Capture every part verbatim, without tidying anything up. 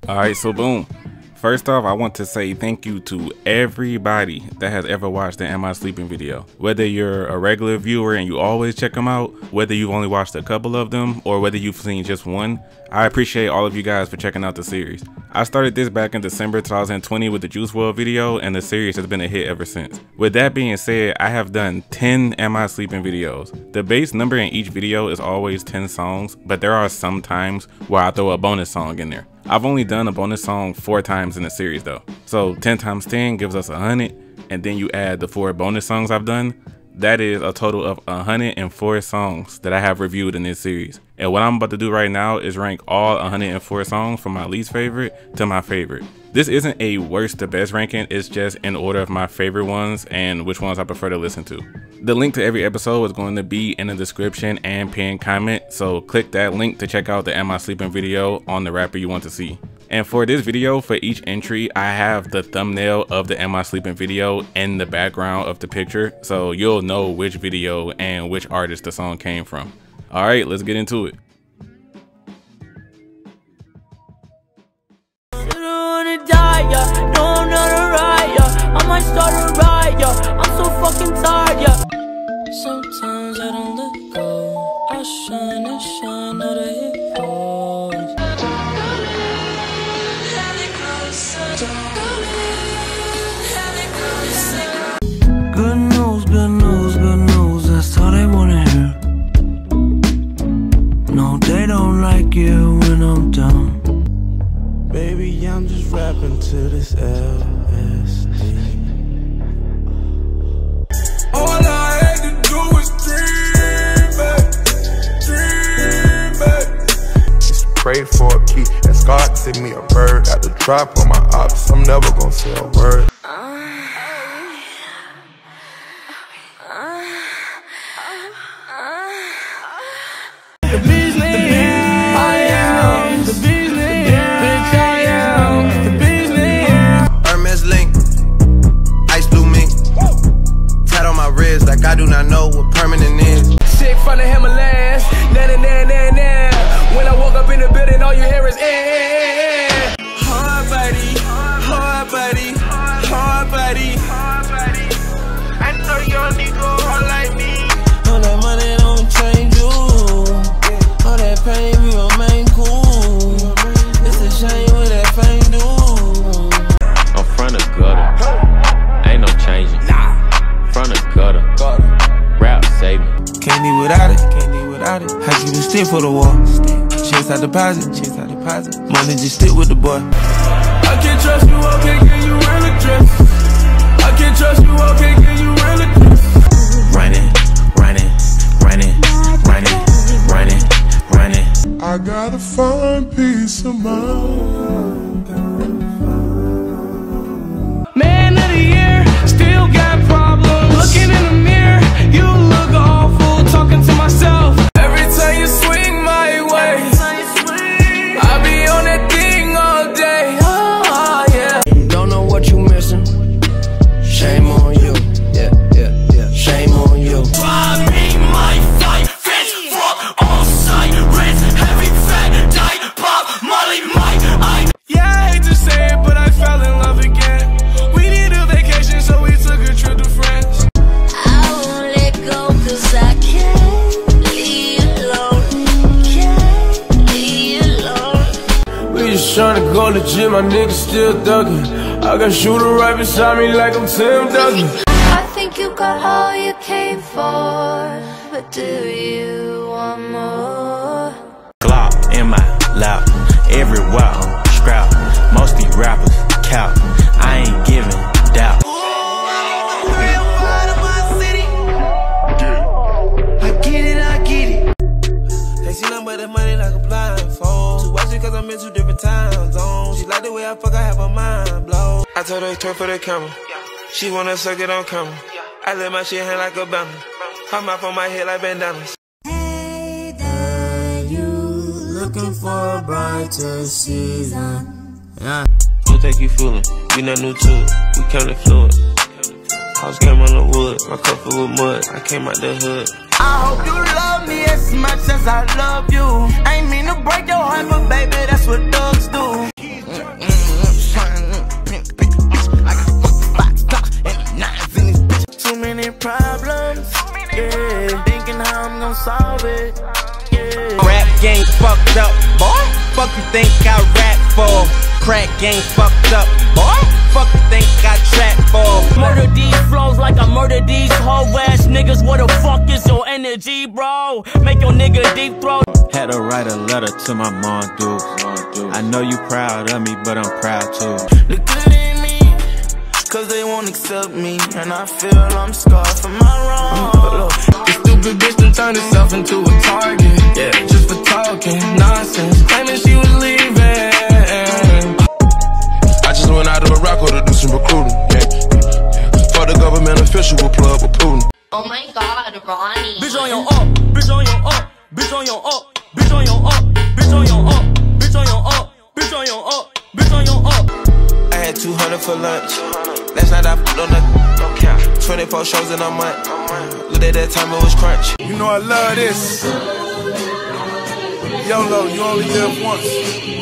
Alright, so boom. First off, I want to say thank you to everybody that has ever watched the Am I Sleepin video. Whether you're a regular viewer and you always check them out, whether you've only watched a couple of them, or whether you've seen just one, I appreciate all of you guys for checking out the series. I started this back in December two thousand twenty with the Juice world video, and the series has been a hit ever since. With that being said, I have done ten Am I Sleepin videos. The base number in each video is always ten songs, but there are some times where I throw a bonus song in there. I've only done a bonus song four times in the series though. So ten times ten gives us one hundred, and then you add the four bonus songs I've done. That is a total of one hundred four songs that I have reviewed in this series. And what I'm about to do right now is rank all one hundred four songs from my least favorite to my favorite. This isn't a worst to best ranking, it's just in order of my favorite ones and which ones I prefer to listen to. The link to every episode is going to be in the description and pinned comment, so click that link to check out the Am I Sleepin video on the rapper you want to see. And for this video, for each entry, I have the thumbnail of the Am I Sleepin video in the background of the picture, so you'll know which video and which artist the song came from. Alright, let's get into it. I might start a riot, yeah. I'm so fucking tired, yeah. Sometimes I don't let go. I shine and shine out of hit holes. Good news, good news, good news. That's all they wanna hear. No, they don't like it when I'm done. Baby, I'm just rapping to this L S D. All I had to do was dream, babe, dream, babe. Just pray for a key, and God sent me a bird. At the drop on my ops, I'm never gonna say a word. The business, I am the business, bitch, I am the business. Hermes link, ice blue mink, tat on my wrist like I do not know what permanent is. Shit from the Himalayas, na na na na na. When I woke up in the building, all you hear is eh eh eh. Hard body, hard body, hard body, hard body. I know you don't need to go hard like me. All that money don't change you. All that pain, we remain cool. It's a shame what that fame do. I'm from the gutter, ain't no changing. Nah, from the gutter, rap save me. Can't live without it, can't live without it. How you just stick for the wall? Chase out deposit, chase out deposit. Money just stick with the boy. I can't trust you, I can't give you real address. I can't trust you, I can't give you real address. Running, running, running, running, running, running. I gotta find peace of mind. Man of the year, still got problems. Looking in the mirror, you look awful. Talking to myself. Every time you swing my way, I be on that thing all day. Oh, yeah. Don't know what you missing. Shame on you. Yeah, yeah, yeah. Shame on you. I mean my fight, fence, fuck, all side, reds, heavy, fat, die, pop, molly, my, I. Yeah, I hate to say it, but I fell in love again. We need a vacation, so we took a trip to France. I won't let go, cause I can't leave you alone. Can't leave you alone. We just tryna go legit, my niggas still thuggin'. I got shooter right beside me like I'm Tim Duncan. I think you got all you came for, but do you want more? Glock in my lap, everywhere I'm scrap. Most these rappers cap, I ain't giving doubt. I get it, I get it. They see nothing but the money like a blindfold. She watch it cause I'm in two different time zones. She like the way I fuck, I have her mind blown. I told her turn for the camera. She wanna suck it on camera. I let my shit hang like a banner. Her mouth on my head like bandanas. Hey there, you looking for a brighter season? Yeah. We'll take you fooling. We not new to it. We came to fluid. House came on the wood. My cup full with mud. I came out the hood. I hope you love me as much as I love you. I ain't mean to break your heart, but baby, that's what thugs do. fucked up, boy. Fuck you think I rap for? Crack game fucked up, boy. Fuck you think I trap for? Murder these flows like I murder these hoe ass niggas. What the fuck is your energy, bro? Make your nigga deep throat. Had to write a letter to my mom, dude. I know you proud of me, but I'm proud too. Look good in me, cause they won't accept me, and I feel I'm scarred for my wrong. This stupid bitch done turned herself into a target, yeah, just for talking nonsense, claiming she was leaving. I just went out to Morocco to do some recruiting, yeah, yeah. For the government official will plug with Putin. Oh my god, Ronnie. Bitch on your up, bitch on your up, bitch on your up, bitch on your up, bitch on your up, bitch on your up, bitch on your up, bitch on your up. I had two hundred for lunch. Last night I put on the twenty-four shows in a month. Look at that time, it was crunch. You know I love this. YOLO, you only live once.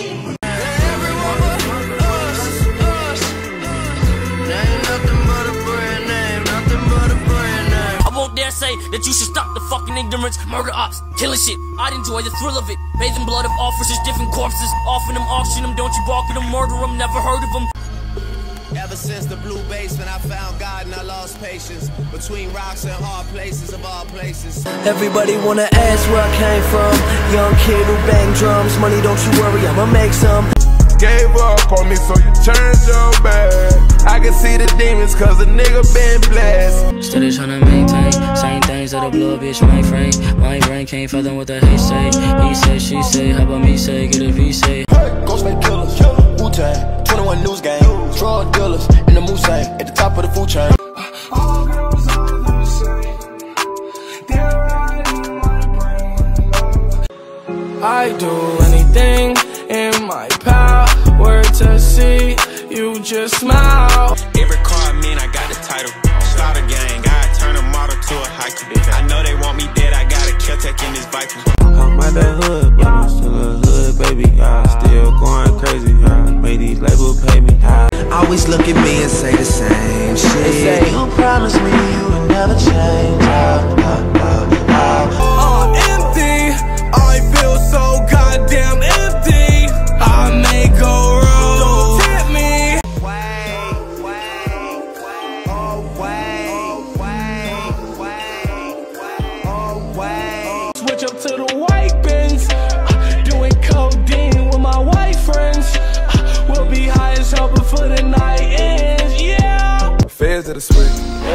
Dare say that you should stop the fucking ignorance, murder ops, killing shit. I'd enjoy the thrill of it. Bathing blood of officers, different corpses, offering them, auction them, don't you balk at them, murder them, never heard of them. Ever since the blue basement, I found God and I lost patience. Between rocks and hard places of all places. Everybody wanna ask where I came from. Young kid who bang drums. Money, don't you worry, I'ma make some. Gave up on me, so you turned your back. I can see the demons, cause the nigga been blessed. Steady tryna maintain, same things that'll blow a bitch my frame. My brain can't fathom what the hate say. He say, she say, how about me say, get a V say. Hey, Ghostface killers, Wu-Tang, twenty-one news gang, drug dealers in the Moosang, at the top of the food chain. All girls are the same, they're right in my brain. I do anything in my power to see you just smile. Every car I mean, I got the title. Slaughter gang, I turn a model to a hiker. I know they want me dead, I got a kill tech in this Viper. I'm out that hood, but I'm still a hood, baby. I still going crazy. I made these labels pay me. I always look at me and say the same shit. They say you promised me you would never change. Oh, oh, oh, oh. Uh, empty, I feel so goddamn empty. I may go wrong, don't tempt me. Wait, wait, wait, oh wait, wait, wait, oh wait. Switch up to the white bins, uh, doing codeine with my white friends. Uh, we'll be high as hell before the night ends, yeah. Feds to the sweet.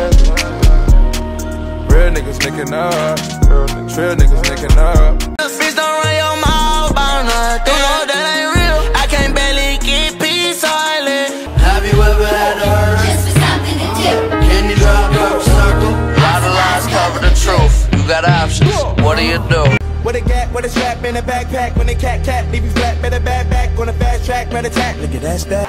Real niggas nicking up. Real niggas nicking up. Bitch, don't run your mouth about nothing. You know that ain't real. I can't barely get peace silent. Have you ever had to hurt? Just for something to do. Can you drive up a circle? Lot of lies cover the truth. You got options. What do you do? With a gap, with a strap in a backpack. When they cat cat, leave you flat, better bad back. On a fast track, better attack. Look at that stack.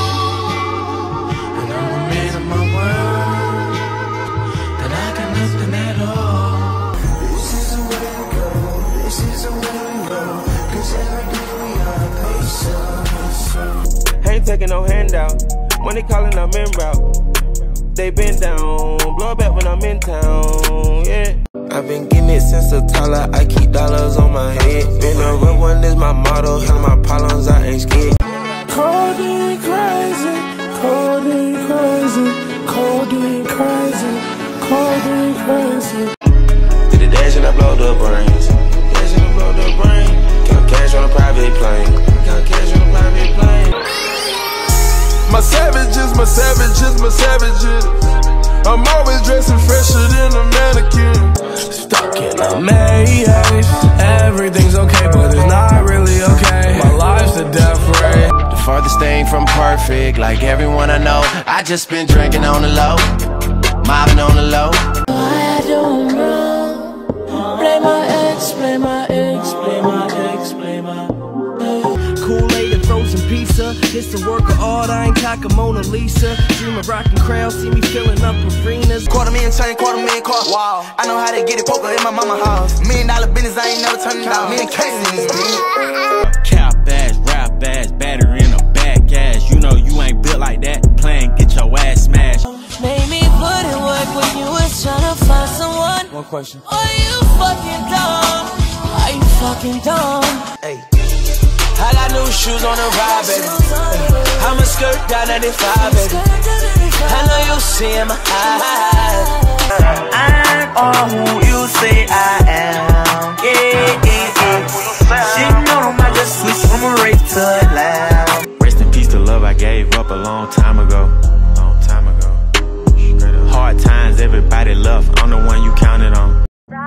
And I'm a man of my word, and I got nothing at all. This is the way to go. This is the way to go. Cause every day we are patient. Ain't taking no handout. Money calling, I'm en route. They been down. Blow back when I'm in town, yeah. I've been getting it since the toddler. I keep dollars on my head. Been a real one is my motto. Handle my problems, I ain't scared. Cold and crazy, cold and crazy, cold and crazy, cold and crazy. Did the dash and I blow the brains. Dash and I blow the brain. Count cash on a private plane. Count cash on a private plane. My savages, my savages, my savages. I'm always dressing fresher than a mannequin. Stuck in a maze. Everything's okay, but it's not really okay. My life's a death ray. The farthest thing from perfect, like everyone I know. I just been drinking on the low, mobbing on the low. Why I don't run? Blame my ex, blame my ex, blame my ex, blame my ex. Kool-Aid and frozen pizza. It's the work of art, I ain't cock a Mona Lisa. Dream of rockin' crowds, see me filling up arenas. Quarter million chain, quarter million car. Wow, I know how to get it, poker in my mama house. Million dollar business, I ain't never turning down. Me and Casey in this bitch. Cap ass, rap ass, battery in a back ass. You know you ain't built like that. Playing, get your ass smashed. Made me put in work when you was tryna find someone. One question. Are you fucking dumb? Are you fucking dumb. Hey, I got new shoes on the ride, baby. I'ma skirt down ninety-five, baby. I know you see in my eyes. I'm all who you say I am. Yeah, yeah, yeah. She know I just switched from a rape to a lamb. Rest in peace to love I gave up a long time ago. Long time ago. Hard times, everybody left. I'm the one you counted on.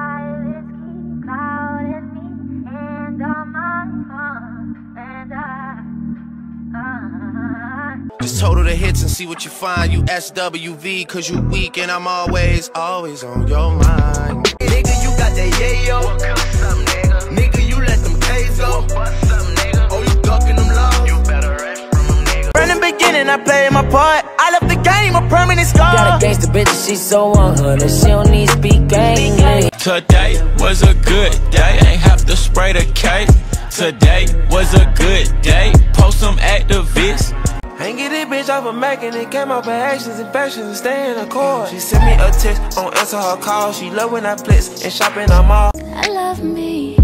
Just total the hits and see what you find. You S W V cause you weak and I'm always, always on your mind. Nigga, you got that yayo. Nigga? nigga, you let them K's go. Oh, you ducking them low. You better rest from them niggas. From the beginning, I played my part. I left the game a permanent scar. Got a gangsta bitch, she so one hundred. She don't need speak gang. Today was a good day. Ain't have to spray the cake. Today was a good day. Post some activists. Ain't get it bitch off of Mac and it came out by actions and fashions and stay in the court. She sent me a text, don't answer her call. She love when I flex and shopping on mall. I love me.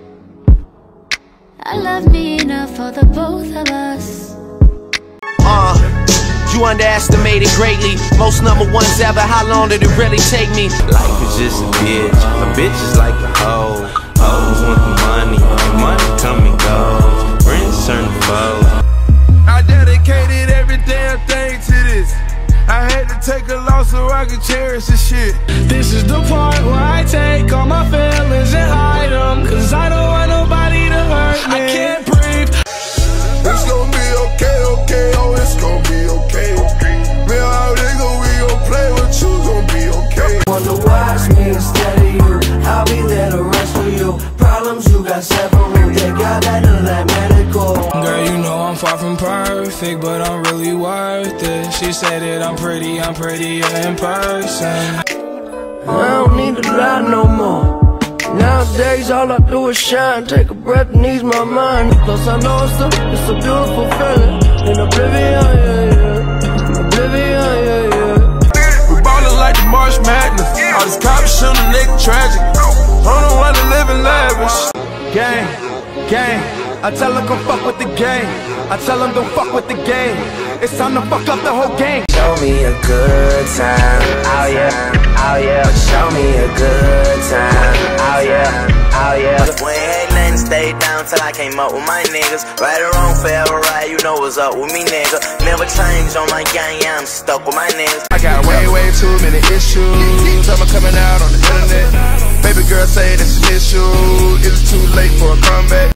I love me enough for the both of us. Uh, you underestimated greatly. Most number ones ever, how long did it really take me? Life is just a bitch, a bitch is like a hoe. Hoes want the money, and money come and go. Friends turn to foes. I dedicated every damn thing to this. I had to take a loss so I could cherish this shit. This is the part where I take all my feelings and hide them, cause I don't want nobody to hurt me. I can't breathe. It's gonna be okay, okay, oh, it's gonna be okay. Man, how they gon' we gon' play with you, gon' be okay. Wanna watch me instead of you. I'll be there to rescue you. Problems you got several, they got better than medical. Girl, you know I'm far from perfect, but I'm really worth it. She said that I'm pretty, I'm prettier in person. I don't need to lie no more. Nowadays all I do is shine. Take a breath and ease my mind. Cause I know it's a, it's a beautiful feeling. In oblivion, yeah, yeah. Oblivion, yeah, yeah. We ballin' like the March Madness. All these cops shootin' nigga tragic. I don't wanna live in lavish. Gang, gang, I tell them go fuck with the gang. I tell them don't fuck with the game. It's time to fuck up the whole gang. Show me a good time. Oh yeah, oh yeah. Show me a good time. Oh yeah, oh yeah. We ain't nothing, stayed down till I came up with my niggas. Right or wrong, forever right, you know what's up with me, nigga. Never change on my gang, yeah, I'm stuck with my niggas. I got way, way too many issues. I'm coming out on the internet. Baby girl say this an issue. It's too late for a comeback.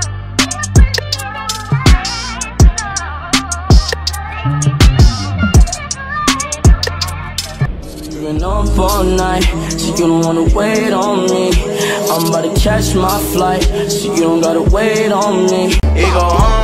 Been on for all night, so you don't wanna wait on me. I'm about to catch my flight, so you don't gotta wait on me. It go on